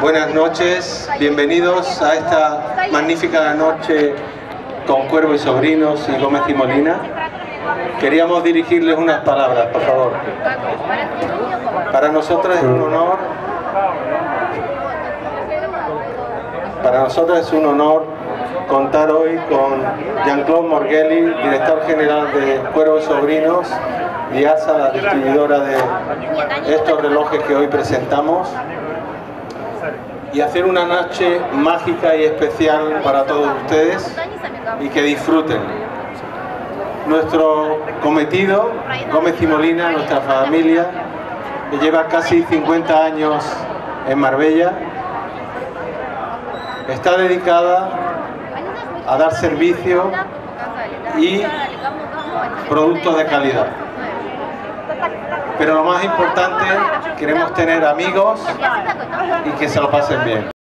Buenas noches, bienvenidos a esta magnífica noche con Cuervo y Sobrinos y Gómez y Molina. Queríamos dirigirles unas palabras, por favor. Para nosotros es un honor contar hoy con Jean-Claude Morgelli, director general de Cuervo y Sobrinos, y ASA, la distribuidora de estos relojes que hoy presentamos, y hacer una noche mágica y especial para todos ustedes y que disfruten. Nuestro cometido, Gómez y Molina, nuestra familia, que lleva casi 50 años en Marbella, está dedicada a dar servicio y productos de calidad. Pero lo más importante, queremos tener amigos y que se lo pasen bien.